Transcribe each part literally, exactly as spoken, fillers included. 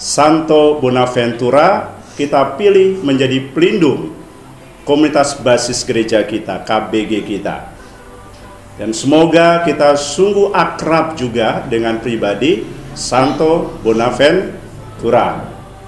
Santo Bonaventura kita pilih menjadi pelindung komunitas basis gereja kita, K B G kita. Dan semoga kita sungguh akrab juga dengan pribadi Santo Bonaventura.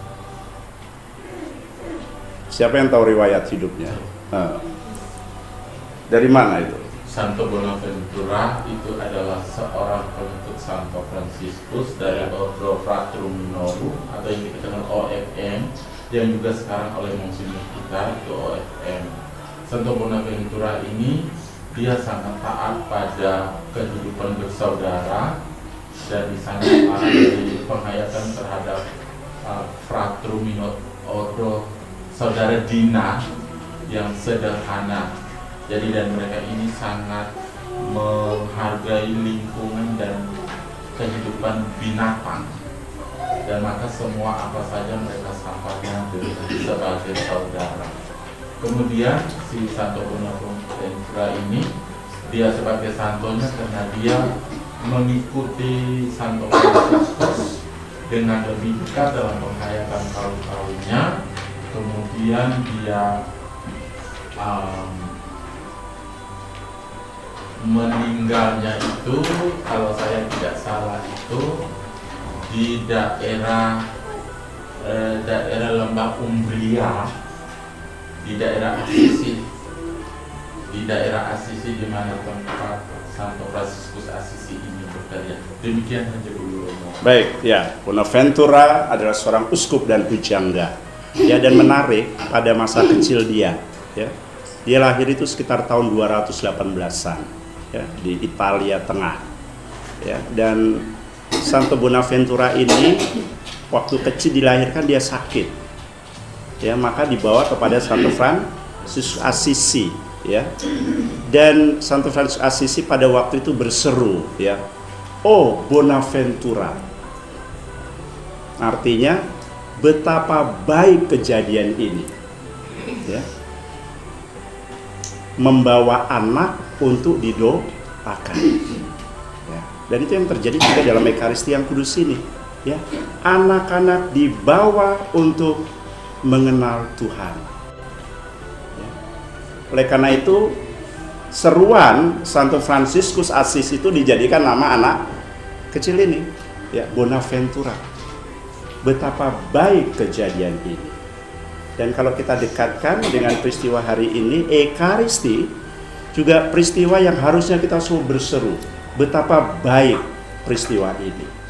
Siapa yang tahu riwayat hidupnya? Nah, dari mana itu? Santo Bonaventura itu adalah seorang pengikut Santo Fransiskus dari Ordo Fratrum Minorum atau yang kita kenal O F M, yang juga sekarang oleh Monsignor kita itu O F M. Santo Bonaventura ini dia sangat taat pada kehidupan bersaudara dan di sana ada penghayatan terhadap uh, Fratrum Minorum Ordo saudara Dina yang sederhana. Jadi dan mereka ini sangat menghargai lingkungan dan kehidupan binatang, dan maka semua apa saja mereka sampaikan sebagai saudara. Kemudian si Santo Bonaventura ini dia sebagai santonya karena dia mengikuti Santo Fransiskus dengan lebih dekat dalam penghayatan kaum-kaumnya. Kemudian dia um, meninggalnya itu, kalau saya tidak salah itu di daerah eh, daerah lembah Umbria, di daerah Assisi, di daerah Assisi di mana tempat Santo Fransiskus Assisi ini berkarya. Demikian saja dulu. Baik, ya, Bonaventura adalah seorang uskup dan pujangga. Ya, dan menarik pada masa kecil dia, ya. Dia lahir itu sekitar tahun dua ratus delapan belasan. Ya, di Italia Tengah, ya, dan Santo Bonaventura ini waktu kecil dilahirkan dia sakit, ya, maka dibawa kepada Santo Fransiskus Assisi, ya, dan Santo Fransiskus Assisi pada waktu itu berseru, ya, oh Bonaventura, artinya betapa baik kejadian ini, ya, membawa anak untuk didoakan, ya. Dan itu yang terjadi juga dalam Ekaristi yang kudus ini, ya. Anak-anak dibawa untuk mengenal Tuhan, ya. Oleh karena itu seruan Santo Fransiskus Asis itu dijadikan nama anak kecil ini, ya, Bonaventura. Betapa baik kejadian ini. Dan kalau kita dekatkan dengan peristiwa hari ini, Ekaristi juga peristiwa yang harusnya kita semua berseru, betapa baik peristiwa ini.